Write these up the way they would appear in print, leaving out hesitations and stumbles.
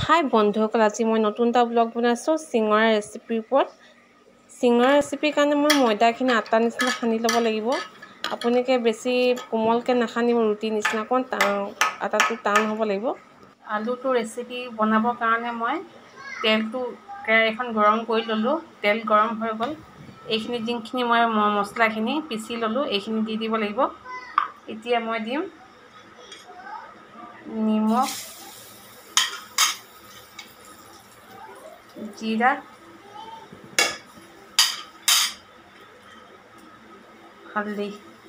হাই বন্ধুসকল, আজি মই নতুন এটা ব্লগ বনাইছোঁ চিঙৰা ৰেচিপিৰ ওপৰত। চিঙৰা ৰেচিপিৰ কাৰণে মই ময়দাখিনি আটা নিচিনা সানি ল'ব লাগিব। আপোনালোকে বেছি কোমলকৈ নাসানিব, ৰুটি নিচিনা অকণ আটাটো টান হ'ব লাগিব। আলুটো ৰেচিপি বনাবৰ কাৰণে মই তেলটো কেৰাহীখন গৰম কৰি ল'লোঁ। তেল গৰম হৈ গ'ল। এইখিনি যিখিনি মই মছলাখিনি পিচি ল'লোঁ এইখিনি দি দিব লাগিব। এতিয়া মই দিম নিমখ, জিৰা, হালধি।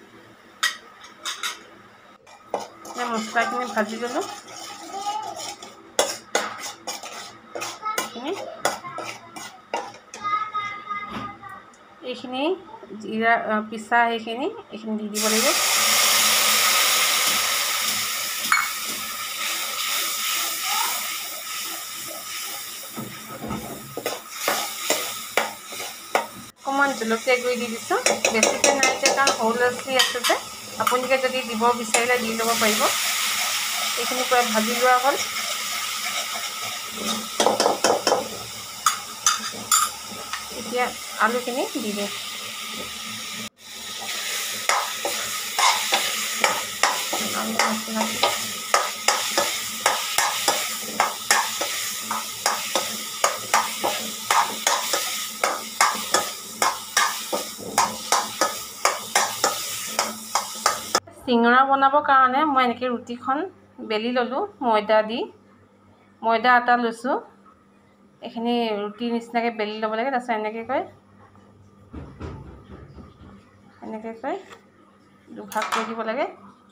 মছলাখিনি ভাজি ল'লোঁ। এইখিনি জিৰা পিছা এইখিনি দি দিব লাগিব। অকণমান জলকীয়া গুড়ি দি দিছোঁ, বেছিকৈ নাই দিয়া কাৰণ সৰু ল'ৰা ছোৱালী আছে যে। আপোনালোকে যদি দিব বিচাৰিলে দি ল'ব পাৰিব। এইখিনি পূৰা ভাজি লোৱা হ'ল। এতিয়া আলুখিনি দি দিওঁ। আলু মছলা চিঙৰা বনাবৰ কাৰণে মই এনেকৈ ৰুটিখন বেলি ল'লোঁ। ময়দা আটা লৈছোঁ। এইখিনি ৰুটি নিচিনাকৈ বেলি ল'ব লাগে। তাৰপিছত এনেকৈ দুভাগ কৰি দিব লাগে।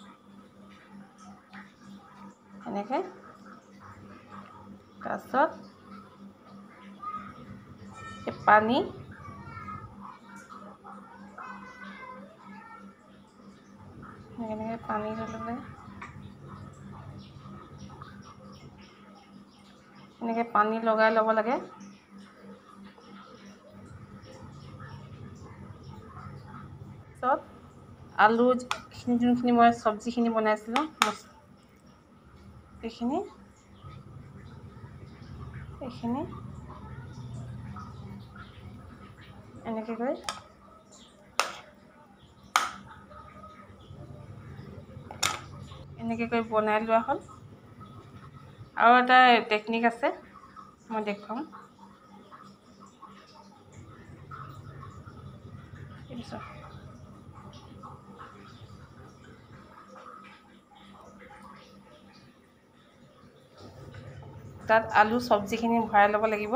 এনেকৈ তাৰপিছত পানী এনেকৈ পানী ল'ব লাগে। এনেকৈ পানী লগাই ল'ব লাগে। তাৰপিছত আলু যোনখিনি মই চব্জিখিনি বনাইছিলোঁ এইখিনি এনেকৈ কৰি বনাই লোৱা হ'ল। আৰু এটা টেকনিক আছে, মই দেখুৱাম। তাত আলু চব্জিখিনি ভৰাই ল'ব লাগিব।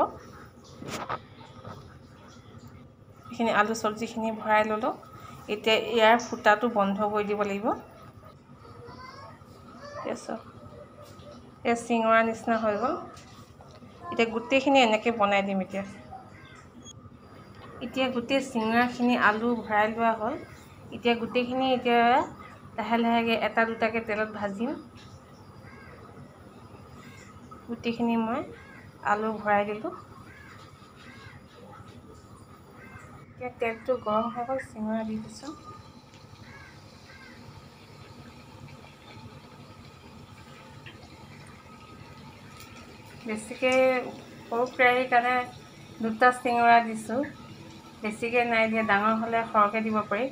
এইখিনি আলু চব্জিখিনি ভৰাই ল'লোঁ। এতিয়া ইয়াৰ ফুটাটো বন্ধ কৰি দিব লাগিব। এই চিঙৰা নিচিনা হৈ গ'ল। এতিয়া গোটেইখিনি এনেকৈ বনাই দিম। এতিয়া গোটেই চিঙৰাখিনি আলু ভৰাই লোৱা হ'ল। এতিয়া গোটেইখিনি লাহে লাহেকৈ এটা দুটাকৈ তেলত ভাজিম। গোটেইখিনি মই আলু ভৰাই দিলোঁ। এতিয়া তেলটো গৰম হৈ গ'ল, চিঙৰা দি দিছোঁ। বেছিকৈ সৰু কেৰাহীৰ কাৰণে দুটা চিঙৰা দিছোঁ, বেছিকৈ নাই দিয়া। ডাঙৰ হ'লে সৰহকৈ দিব পাৰি।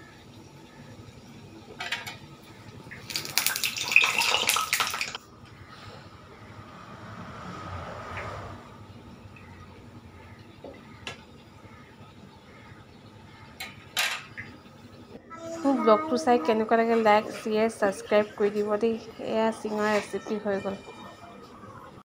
মোৰ ব্লগটো চাই কেনেকুৱা লাগে লাইক, শ্বেয়াৰ, ছাবস্ক্ৰাইব কৰি দিব দেই। এয়া চিঙৰা ৰেচিপি হৈ গ'ল।